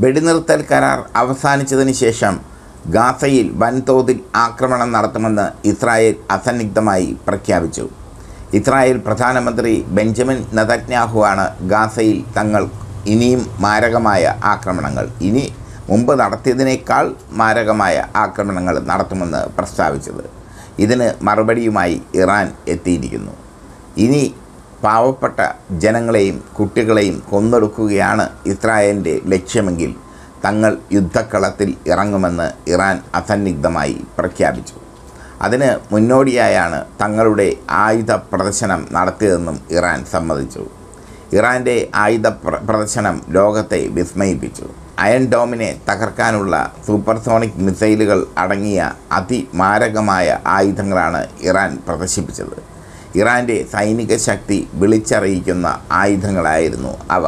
വെടിനിർത്തൽ കരാർ അവസാനിച്ചതിന് ശേഷം ഗാസയിൽ വൻതോതിൽ ആക്രമണം നടത്തുമെന്ന് ഇസ്രായേൽ അസന്നിഗ്ധമായി പ്രഖ്യാപിച്ചു. ഇസ്രായേൽ പ്രധാനമന്ത്രി ബെഞ്ചമിൻ നെതന്യാഹുവാണ് ഗാസയിൽ തങ്ങൾ ഇനിയും മാരകമായ ആക്രമണങ്ങൾ മുമ്പ് നടത്തിയതിനേക്കാൾ മാരകമായ ആക്രമണങ്ങൾ നടത്തുമെന്ന് പ്രസ്താവിച്ചത്. ഇതിന് മറുപടിയുമായി ഇറാൻ എത്തിയിരിക്കുന്നു. ഇനി പാവപ്പെട്ട ജനങ്ങളെയും കുട്ടികളെയും കൊന്നൊടുക്കുകയാണ് ഇസ്രായേലിൻ്റെ ലക്ഷ്യമെങ്കിൽ തങ്ങൾ യുദ്ധക്കളത്തിൽ ഇറങ്ങുമെന്ന് ഇറാൻ അസന്നിഗ്ധമായി പ്രഖ്യാപിച്ചു. അതിന് മുന്നോടിയായാണ് തങ്ങളുടെ ആയുധ പ്രദർശനം നടത്തിയതെന്നും ഇറാൻ സമ്മതിച്ചു. ഇറാൻ്റെ ആയുധ പ്രദർശനം ലോകത്തെ വിസ്മയിപ്പിച്ചു. അയൺ ഡോമിനെ തകർക്കാനുള്ള സൂപ്പർസോണിക് മിസൈലുകൾ അടങ്ങിയ അതിമാരകമായ ആയുധങ്ങളാണ് ഇറാൻ പ്രദർശിപ്പിച്ചത്. ഇറാൻ്റെ സൈനിക ശക്തി വിളിച്ചറിയിക്കുന്ന ആയുധങ്ങളായിരുന്നു അവ.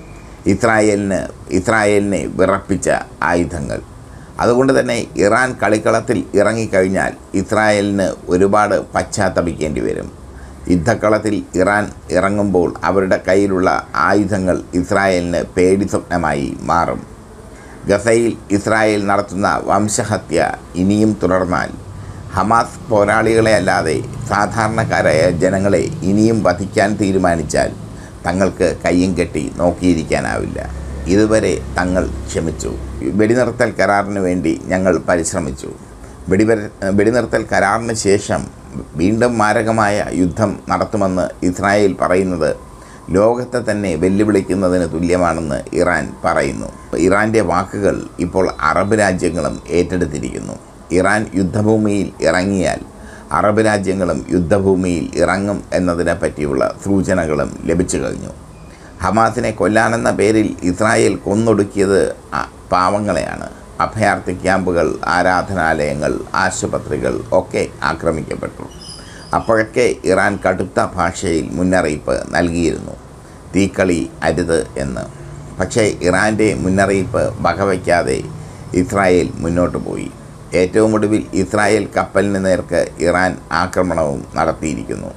ഇസ്രായേലിനെ വിറപ്പിച്ച ആയുധങ്ങൾ. അതുകൊണ്ട് തന്നെ ഇറാൻ കളിക്കളത്തിൽ ഇറങ്ങിക്കഴിഞ്ഞാൽ ഇസ്രായേലിന് ഒരുപാട് പശ്ചാത്തപിക്കേണ്ടി വരും. യുദ്ധക്കളത്തിൽ ഇറാൻ ഇറങ്ങുമ്പോൾ അവരുടെ കയ്യിലുള്ള ആയുധങ്ങൾ ഇസ്രായേലിന് പേടി സ്വപ്നമായി മാറും. ഗസയിൽ ഇസ്രായേൽ നടത്തുന്ന വംശഹത്യ ഇനിയും തുടർന്നാൽ ഹമാസ് പോരാളികളെ അല്ലാതെ സാധാരണക്കാരായ ജനങ്ങളെ ഇനിയും വധിക്കാൻ തീരുമാനിച്ചാൽ തങ്ങൾക്ക് കയ്യും കെട്ടി നോക്കിയിരിക്കാനാവില്ല. ഇതുവരെ തങ്ങൾ ക്ഷമിച്ചു. വെടിനിർത്തൽ കരാറിന് വേണ്ടി ഞങ്ങൾ പരിശ്രമിച്ചു. വെടിനിർത്തൽ കരാറിന് ശേഷം വീണ്ടും മാരകമായ യുദ്ധം നടത്തുമെന്ന് ഇസ്രായേൽ പറയുന്നത് ലോകത്തെ തന്നെ വെല്ലുവിളിക്കുന്നതിന് തുല്യമാണെന്ന് ഇറാൻ പറയുന്നു. ഇറാൻ്റെ വാക്കുകൾ ഇപ്പോൾ അറബ് രാജ്യങ്ങളും ഏറ്റെടുത്തിരിക്കുന്നു. ഇറാൻ യുദ്ധഭൂമിയിൽ ഇറങ്ങിയാൽ അറബ് രാജ്യങ്ങളും യുദ്ധഭൂമിയിൽ ഇറങ്ങും എന്നതിനെ പറ്റിയുള്ള സൂചനകളും ലഭിച്ചു കഴിഞ്ഞു. ഹമാസിനെ കൊല്ലാനെന്ന പേരിൽ ഇസ്രായേൽ കൊന്നൊടുക്കിയത് പാവങ്ങളെയാണ്. അഭയാർത്ഥി ക്യാമ്പുകൾ, ആരാധനാലയങ്ങൾ, ആശുപത്രികൾ ഒക്കെ ആക്രമിക്കപ്പെട്ടു. അപ്പോഴൊക്കെ ഇറാൻ കടുത്ത ഭാഷയിൽ മുന്നറിയിപ്പ് നൽകിയിരുന്നു, തീക്കളി അരുത് എന്ന്. പക്ഷേ ഇറാൻ്റെ മുന്നറിയിപ്പ് വകവയ്ക്കാതെ ഇസ്രായേൽ മുന്നോട്ട് പോയി. ഏറ്റവും ഒടുവിൽ ഇസ്രായേൽ കപ്പലിന് നേർക്ക് ഇറാൻ ആക്രമണവും നടത്തിയിരിക്കുന്നു.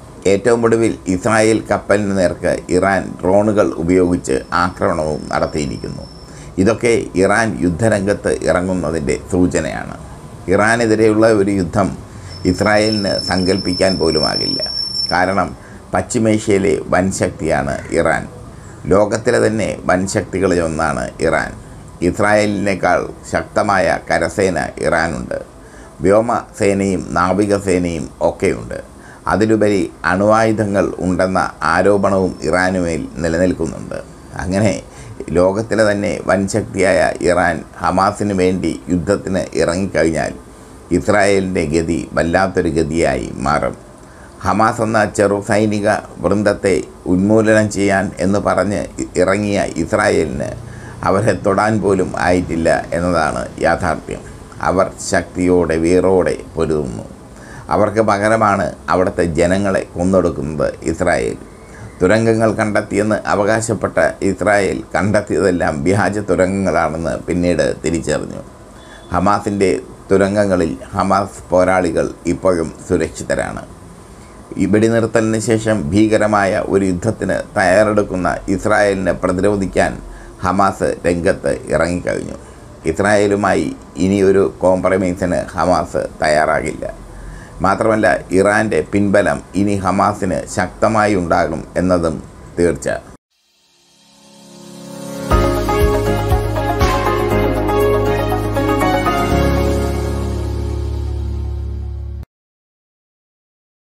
ഇറാൻ ഡ്രോണുകൾ ഉപയോഗിച്ച് ആക്രമണവും നടത്തിയിരിക്കുന്നു. ഇതൊക്കെ ഇറാൻ യുദ്ധരംഗത്ത് ഇറങ്ങുന്നതിൻ്റെ സൂചനയാണ്. ഇറാനെതിരെയുള്ള ഒരു യുദ്ധം ഇസ്രായേലിന് സങ്കല്പിക്കാൻ പോലുമാകില്ല. കാരണം പശ്ചിമേഷ്യയിലെ വൻശക്തിയാണ് ഇറാൻ. ലോകത്തിലെ തന്നെ വൻശക്തികളിൽ ഒന്നാണ് ഇറാൻ. ഇസ്രായേലിനേക്കാൾ ശക്തമായ കരസേന ഇറാനുണ്ട്. വ്യോമസേനയും നാവികസേനയും ഒക്കെയുണ്ട്. അതിലുപരി അണുവായുധങ്ങൾ ഉണ്ടെന്ന ആരോപണവും ഇറാനുമേൽ നിലനിൽക്കുന്നുണ്ട്. അങ്ങനെ ലോകത്തിലെ തന്നെ വൻശക്തിയായ ഇറാൻ ഹമാസിന് വേണ്ടി യുദ്ധത്തിന് ഇറങ്ങിക്കഴിഞ്ഞാൽ ഇസ്രായേലിൻ്റെ ഗതി വല്ലാത്തൊരു ഗതിയായി മാറും. ഹമാസ് എന്ന ചെറു സൈനിക വൃന്ദത്തെ ഉന്മൂലനം ചെയ്യാൻ എന്ന് പറഞ്ഞ് ഇറങ്ങിയ ഇസ്രായേലിന് അവരെ തൊടാൻ പോലും ആയിട്ടില്ല എന്നതാണ് യാഥാർത്ഥ്യം. അവർ ശക്തിയോടെ വീറോടെ പൊരുതുന്നു. അവർക്ക് പകരമാണ് അവിടുത്തെ ജനങ്ങളെ കൊന്നൊടുക്കുന്നത് ഇസ്രായേൽ. തുരങ്കങ്ങൾ കണ്ടെത്തിയെന്ന് അവകാശപ്പെട്ട ഇസ്രായേൽ കണ്ടെത്തിയതെല്ലാം വ്യാജ തുരങ്കങ്ങളാണെന്ന് പിന്നീട് തിരിച്ചറിഞ്ഞു. ഹമാസിൻ്റെ തുരങ്കങ്ങളിൽ ഹമാസ് പോരാളികൾ ഇപ്പോഴും സുരക്ഷിതരാണ്. ഈ വെടിനിർത്തലിന് ശേഷം ഭീകരമായ ഒരു യുദ്ധത്തിന് തയ്യാറെടുക്കുന്ന ഇസ്രായേലിനെ പ്രതിരോധിക്കാൻ ഹമാസ് രംഗത്ത് ഇറങ്ങിക്കഴിഞ്ഞു. ഇസ്രായേലുമായി ഇനിയൊരു കോംപ്രമൈസിന് ഹമാസ് തയ്യാറാകില്ല. മാത്രമല്ല ഇറാൻ്റെ പിൻബലം ഇനി ഹമാസിന് ശക്തമായി ഉണ്ടാകും എന്നതും തീർച്ച.